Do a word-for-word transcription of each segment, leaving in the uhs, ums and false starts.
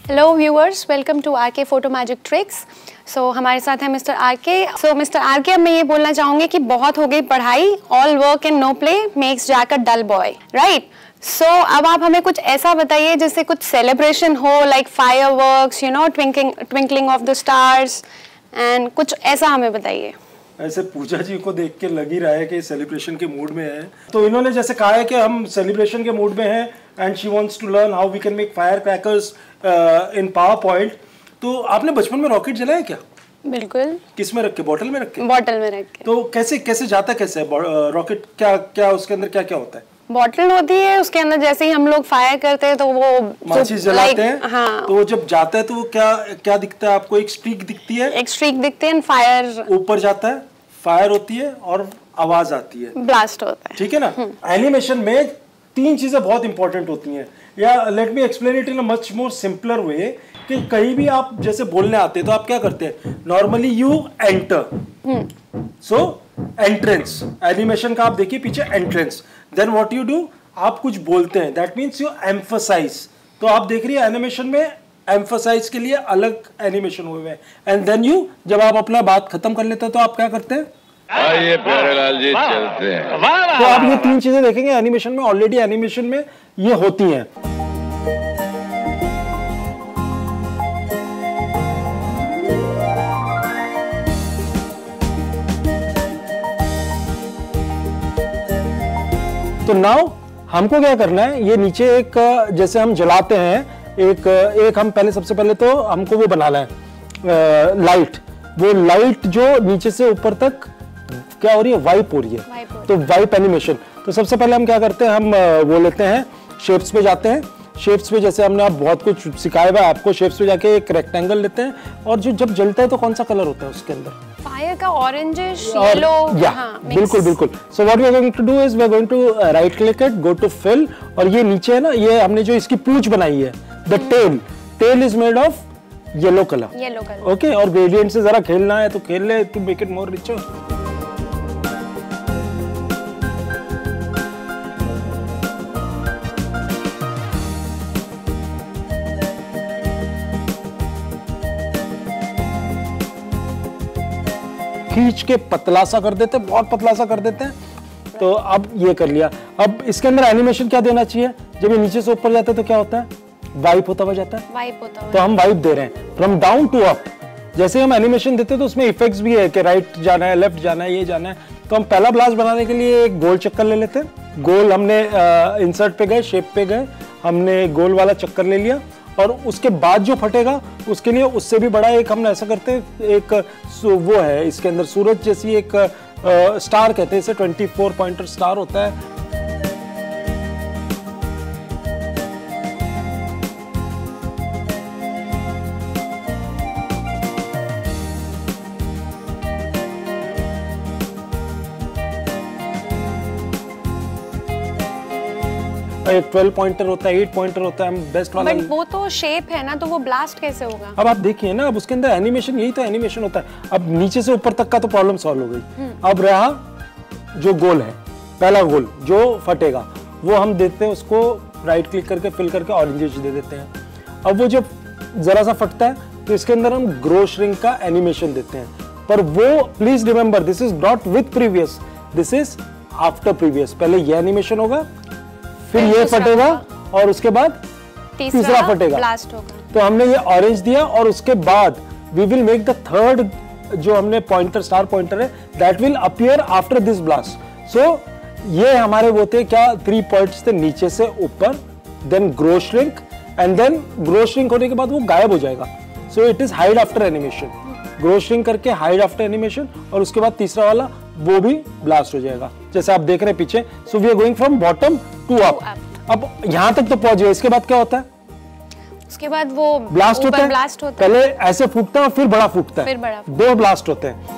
Hello viewers, welcome to R K photo magic tricks. So हमारे साथ है mister are के। सो मिस्टर आर के, अब मैं ये बोलना चाहूँगी कि बहुत हो गई पढ़ाई, all work and no play makes Jack a dull boy, right? So अब आप हमें कुछ ऐसा बताइए जिससे कुछ सेलिब्रेशन हो, like fireworks, you know, twinkling twinkling of the stars, and कुछ ऐसा हमें बताइए। ऐसे पूजा जी को देख के लग ही रहा है कि सेलिब्रेशन के मूड में है। तो इन्होंने जैसे कहा है कि हम सेलिब्रेशन के मूड में हैं and she wants to learn how we can make fire crackers in power point. तो आपने बचपन में रॉकेट जलाया क्या? बिल्कुल। किस में रख के? बॉटल में रख के? बॉटल में रख के। तो कैसे कैसे जाता कैसे रॉकेट? क्या क्या उसके अंदर क्या क्या होता है? बॉटल होती है, उसके अंदर जैसे ही हम लोग फायर करते हैं तो वो माचिस जलाते हैं। हाँ। तो वो जब जाता है तो वो क्या क्या दिखता है आपको? एक स्ट्रीक दिखती है, एक स्ट्रीक दिखती है, फायर ऊपर जाता है, फायर होती है और आवाज आती है, ब्लास्ट होता है। ठीक है ना? एनिमेशन में तीन चीजें बहुत इंपॉर्टेंट होती हैं, या let me explain it in a much more simpler way कि कहीं भी आप जैसे बोलने आते हैं तो आप क्या करते हैं? Normally you enter, so entrance. Animation का आप देखिए पीछे entrance, then what you do, आप कुछ बोलते हैं, दैट मीन्स यू एम्फसाइज। तो आप देख रही है एनिमेशन में एम्फसाइज के लिए अलग एनिमेशन हुए हैं, एंड देन यू जब आप अपना बात खत्म कर लेते हैं तो आप क्या करते हैं? आइए प्यारेलाल जी चलते हैं। तो आप ये तीन चीजें देखेंगे एनिमेशन में, ऑलरेडी एनिमेशन में ये होती हैं। तो नाउ हमको क्या करना है, ये नीचे एक जैसे हम जलाते हैं, एक एक हम पहले सबसे पहले तो हमको वो बनाना है लाइट। वो लाइट जो नीचे से ऊपर तक क्या हो रही है? वाइप हो रही है, वाइप हो तो वाइप एनिमेशन। तो सबसे पहले हम क्या करते हैं, हम वो लेते हैं, शेप्स पे जाते हैं। शेप्स पे जैसे हमने आप बहुत कुछ सिखाया हुआ है आपको, शेप्स पे जाके एक रेक्टेंगल लेते हैं, और जो जब जलता है तो कौन सा कलर होता है उसके अंदर? फायर का ऑरेंजिश येलो। हाँ, बिल्कुल बिल्कुल। So what we are going to do is we are going to right click it, go to fill, और ये नीचे है ना, ये हमने जो इसकी पूंछ बनाई है, the tail, tail is made of yellow colour, yellow colour, okay. और ग्रेडियंट से जरा खेलना है तो खेल ले to make it more richer. खींच के पतला सा कर देते हैं, बहुत पतला सा कर देते हैं। तो अब ये कर लिया। अब इसके अंदर एनिमेशन क्या देना चाहिए? जब ये नीचे से ऊपर जाता है तो क्या होता है? वाइप होता हुआ जाता है, वाइप होता हुआ। तो हम वाइप दे रहे हैं फ्रॉम डाउन टू अप। जैसे हम एनिमेशन देते हैं तो उसमें इफेक्ट्स भी है कि राइट जाना है, लेफ्ट जाना है, ये जाना है। तो हम पहला ब्लास्ट बनाने के लिए एक गोल चक्कर ले लेते हैं। गोल हमने इंसर्ट पे गए, शेप पे गए, हमने गोल वाला चक्कर ले लिया, और उसके बाद जो फटेगा उसके लिए उससे भी बड़ा एक हम ऐसा करते हैं, एक वो है इसके अंदर सूरज जैसी एक आ, स्टार कहते हैं इसे, ट्वेंटी फोर पॉइंटर स्टार होता है। एक ट्वेल्व पॉइंटर होता है, एट पॉइंटर होता है, हम बेस्ट वाला। बट वो तो शेप है ना, तो वो ब्लास्ट कैसे होगा? अब आप देखिए ना, अब उसके अंदर एनिमेशन, यही तो एनिमेशन होता है। अब नीचे से ऊपर तक का तो प्रॉब्लम सॉल्व हो गई। अब रहा जो गोल है, पहला गोल जो फटेगा, वो हम देते हैं उसको राइट क्लिक करके फिल करके ऑरेंज दे देते हैं। अब वो जब जरा सा फटता है तो इसके अंदर हम ग्रो श्रिंक का एनिमेशन देते हैं। पर वो please remember, this is not with previous, this is after previous. पहले ये एनिमेशन होगा, फिर ये फटेगा, और उसके बाद तीसरा, तीसरा फटेगा, ब्लास्ट होगा। तो हमने ये ऑरेंज दिया, और उसके बाद we will make the third जो हमने पॉइंटर, स्टार पॉइंटर है, that will appear after this blast. So ये हमारे वो थे क्या, थ्री पॉइंट्स थे नीचे से ऊपर, then grow shrink, and then grow shrink होने के बाद वो गायब हो जाएगा। So it is hide after animation, grow shrink करके हाइड आफ्टर एनिमेशन, और उसके बाद तीसरा वाला वो भी ब्लास्ट हो जाएगा, जैसे आप देख रहे हैं पीछे। So we are going from bottom to up. अब यहां तक तो पहुंच गए, इसके बाद क्या होता है? उसके बाद वो ब्लास्ट होता है, ब्लास्ट होता है। पहले ऐसे फूटता है और फिर बड़ा फूटता है, फिर बड़ा, दो ब्लास्ट होते हैं।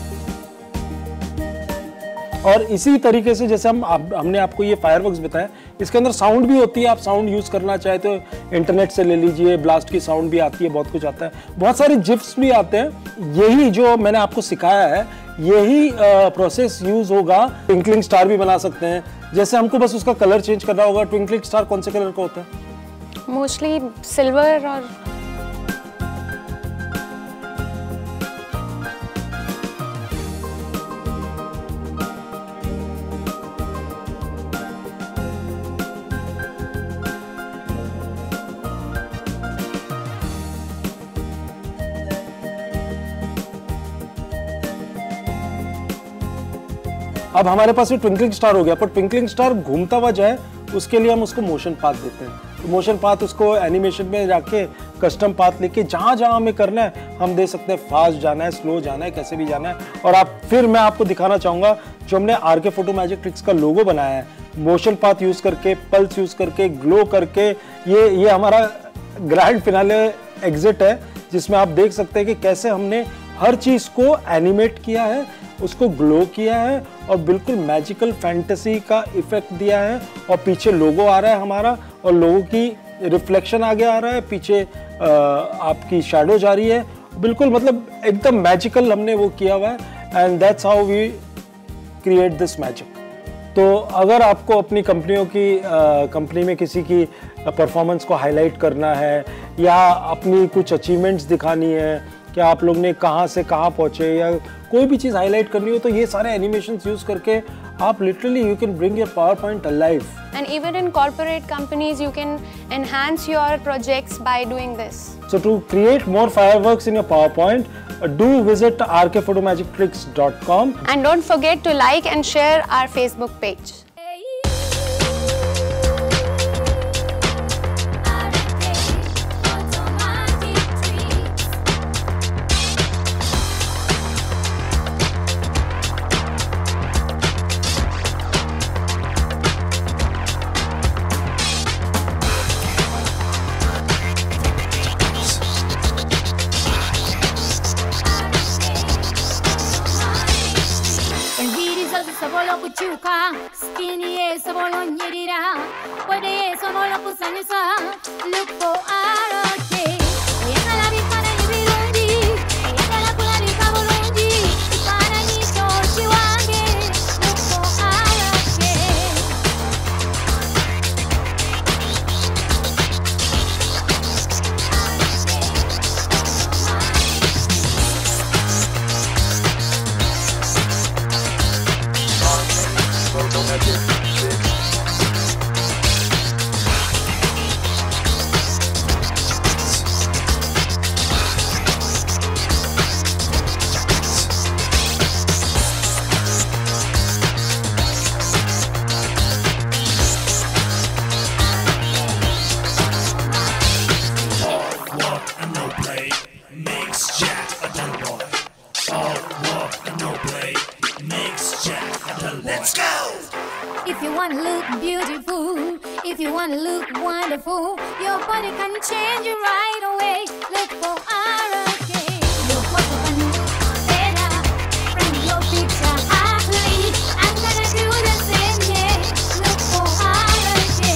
और इसी तरीके से जैसे हम आप, हमने आपको ये फायरवर्क्स बताया, इसके अंदर साउंड भी होती है, आप साउंड यूज करना चाहे तो इंटरनेट से ले लीजिए, ब्लास्ट की साउंड भी आती है, बहुत कुछ आता है, बहुत सारे जिप्स भी आते हैं। यही जो मैंने आपको सिखाया है, यही प्रोसेस यूज होगा। ट्विंकलिंग स्टार भी बना सकते हैं, जैसे हमको बस उसका कलर चेंज करना होगा। ट्विंकलिंग स्टार कौन से कलर का होता है? मोस्टली सिल्वर और अब हमारे पास ये ट्विंकलिंग स्टार हो गया, पर ट्विंकलिंग स्टार घूमता हुआ जाए उसके लिए हम उसको मोशन पाथ देते हैं। तो मोशन पाथ उसको एनिमेशन में जाके कस्टम पाथ लेके जहाँ जहाँ हमें करना है हम दे सकते हैं। फास्ट जाना है, स्लो जाना है, कैसे भी जाना है। और आप फिर मैं आपको दिखाना चाहूँगा जो हमने are K photo magic tricks का लोगो बनाया है, मोशन पाथ यूज़ करके, पल्स यूज़ करके, ग्लो करके, ये ये हमारा ग्रैंड फिनाले एग्जिट है, जिसमें आप देख सकते हैं कि कैसे हमने हर चीज़ को एनिमेट किया है, उसको ग्लो किया है और बिल्कुल मैजिकल फैंटेसी का इफेक्ट दिया है। और पीछे लोगो आ रहा है हमारा, और लोगो की रिफ्लेक्शन आगे आ रहा है, पीछे आ, आपकी शैडो जा रही है, बिल्कुल मतलब एकदम मैजिकल हमने वो किया हुआ है। And that's how we create this magic. तो अगर आपको अपनी कंपनियों की कंपनी में किसी की परफॉर्मेंस को हाईलाइट करना है या अपनी कुछ अचीवमेंट्स दिखानी है कि आप लोग ने कहाँ से कहाँ पहुँचे या कोई भी चीज़ हाईलाइट करनी हो, तो ये सारे एनिमेशंस यूज़ करके आप literally you can bring your power point alive. And even in corporate companies, you can enhance your projects by doing this. So to create more fireworks in your PowerPoint, uh, do visit r k photo magic tricks dot com. And don't forget to like and share our Facebook page. Sabolo kuchuka, skinny ye sabolo nyirira, wade ye sabolo kusanyisa, look for R K. Yekala bifana yibirundi, yekala kula bikaburundi, ifana nisho chiwange, look for R K. Let's go! If you want to look beautiful, if you want to look wonderful, your body can change it right away. Look for R K. Your photo can look better, frame your picture happily. I'm gonna do the same, yeah. Look for R K.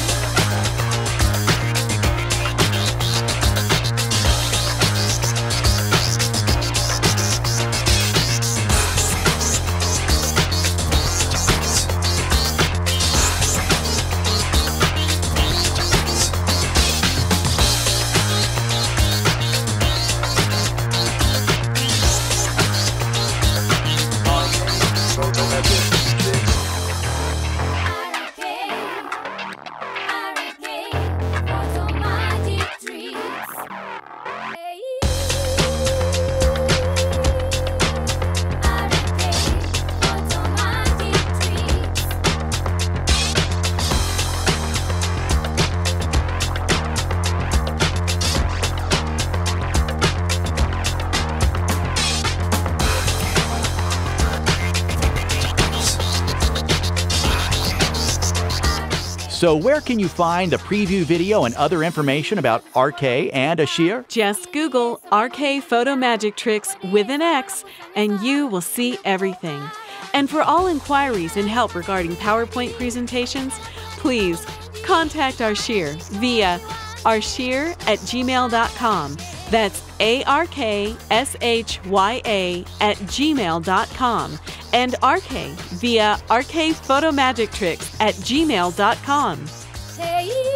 So where can you find the preview video and other information about R K and Ashir? Just Google R K Photo Magic Tricks with an X and you will see everything. And for all inquiries and help regarding PowerPoint presentations, please contact Arshir via arshir at gmail dot com. That's A R K S H Y A at gmail dot com. And R K via R K Photo Magic Tricks at gmail dot com. Hey.